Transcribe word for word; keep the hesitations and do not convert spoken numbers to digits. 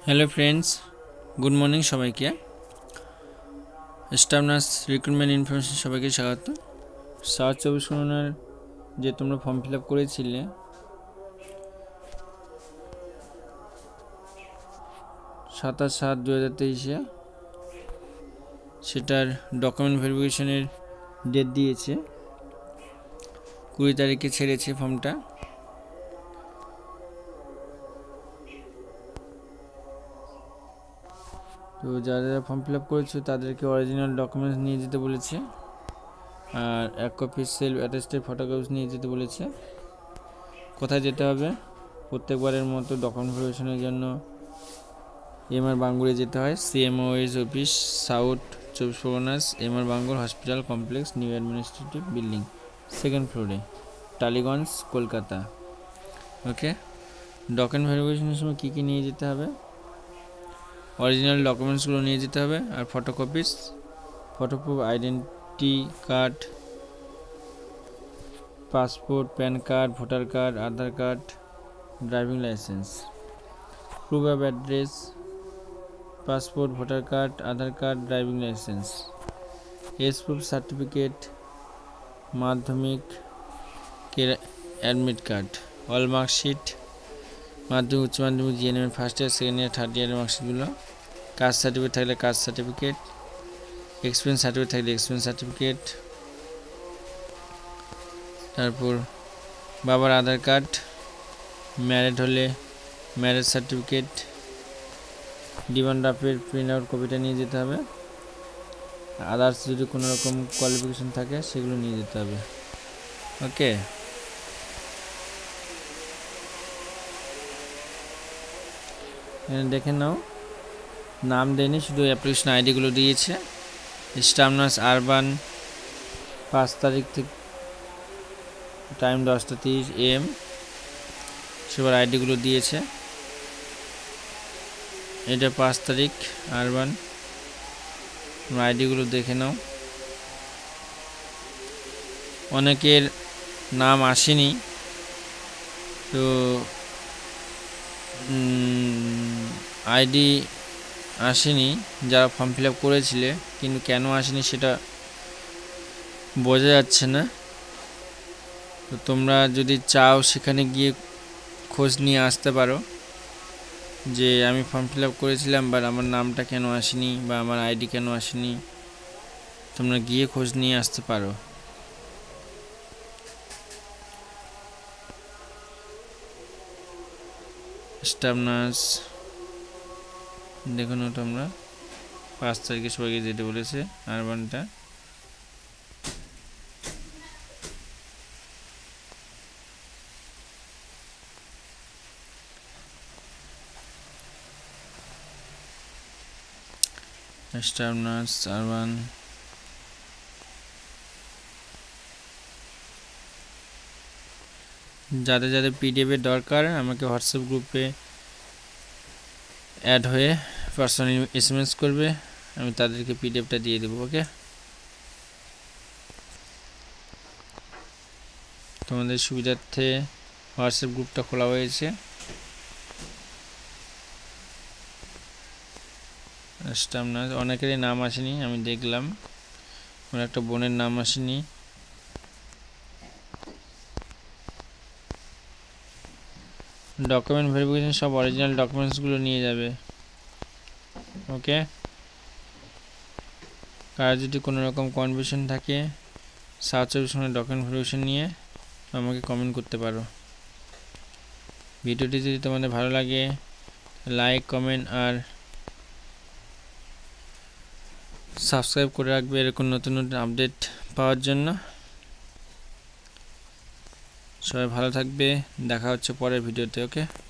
Hello friends good morning सबाइके staff nurse recruitment information सबाइके स्वागत। सात चौबीस घंटार जे तुम्हारा फर्म फिल आप करेছিলে সাতাশ সাত দুই হাজার তেইশে সেটার ডকুমেন্ট ভেরিফিকেশনের ডেট দিয়েছে, কুড়ি তারিখে ছেড়েছে ফর্মটা। তো যারা যারা ফর্ম ফিল আপ করেছে তাদেরকে অরিজিনাল ডকুমেন্টস নিয়ে যেতে বলেছে, আর এক কপি সেলফ অ্যাটেস্টেড ফটোকপি নিয়ে যেতে বলেছে। কোথায় যেতে হবে? প্রত্যেকবারের মতো ডকুমেন্ট ভেরিফিকেশনের জন্য এম আর বাঙ্গুরে যেতে হয়। সিএমওএস অফিস, সাউথ চব্বিশ Parganas, M R Bangur hospital complex, new administrative building, second ফ্লোরে, টালিগঞ্জ, কলকাতা। ওকে, ডকুমেন্ট ভেরিফিকেশনের সময় কী কী নিয়ে যেতে হবে? অরিজিনাল ডকুমেন্টসগুলো নিয়ে যেতে হবে, আর photocopies, photo proof identity card, passport, PAN card, voter card, Aadhaar card, driving licence, proof of address, passport, voter card, Aadhaar card, driving licence, age proof certificate, Madhyamik admit card, all marksheet, Madhyamik Uchcha Madhyamik GNM first year second year third ইয়ারের মার্কশিটগুলো, caste certificate থাকলে caste certificate, experience certificate থাকলে experience certificate, তারপর বাবার Aadhaar card, married হলে marriage certificate, demand ড্রাফটের print out কপিটা নিয়ে যেতে হবে। আদার্স যদি কোনো রকম কোয়ালিফিকেশন থাকে সেগুলো নিয়ে যেতে হবে। ওকে, দেখে নাও, নাম দেয়নি, শুধু অ্যাপ্লিকেশন আইডিগুলো দিয়েছে। স্টাফ নার্স আরবান, পাঁচ তারিখ থেকে, টাইম দশটা তিরিশ এম, সবার আইডিগুলো দিয়েছে। এটা পাঁচ তারিখ আরবান, আইডিগুলো দেখে নাও। অনেকের নাম আসেনি, তো আইডি আসেনি যারা ফর্ম ফিল আপ করেছিলে, কিন্তু কেন আসেনি সেটা বোঝা যাচ্ছে না। তো তোমরা যদি চাও সেখানে গিয়ে খোঁজ নিয়ে আসতে পারো যে আমি ফর্ম ফিল আপ করেছিলাম বাট আমার নামটা কেন আসেনি বা আমার আইডি কেন আসেনি, তোমরা গিয়ে খোঁজ নিয়ে আসতে পারো। স্টাফ নার্স দেখুন, তোমরা পাঁচ তারিখে সবাইকে যেতে বলেছে আরবানটা। স্টাফ নার্স আরবান, যাদের যাদের পিডিএফ এর দরকার আমাকে হোয়াটসঅ্যাপ গ্রুপে অ্যাড হয়ে পার্সোনালি এসএমএস করবে, আমি তাদেরকে পিডিএফটা দিয়ে দেবো। ওকে, তোমাদের সুবিধার্থে হোয়াটসঅ্যাপ গ্রুপটা খোলা হয়েছে। স্টাফ নার্স অনেকেরই নাম আসেনি, আমি দেখলাম আমার একটা বোনের নাম আসেনি। ডকুমেন্ট ভেরিফিকেশন সব অরিজিনাল ডকুমেন্টসগুলো নিয়ে যাবে। ওকে, কার যদি কোনো রকম কনফিউশন থাকে সাত চব্বিশ ঘন্টা ডকুমেন্ট ভেরিফিকেশন নিয়ে আমাকে কমেন্ট করতে পারো। ভিডিওটি যদি তোমাদের ভালো লাগে লাইক, কমেন্ট আর সাবস্ক্রাইব করে রাখবে এরকম নতুন নতুন আপডেট পাওয়ার জন্য। সবাই ভালো থাকবে, দেখা হচ্ছে পরের ভিডিওতে। ওকে।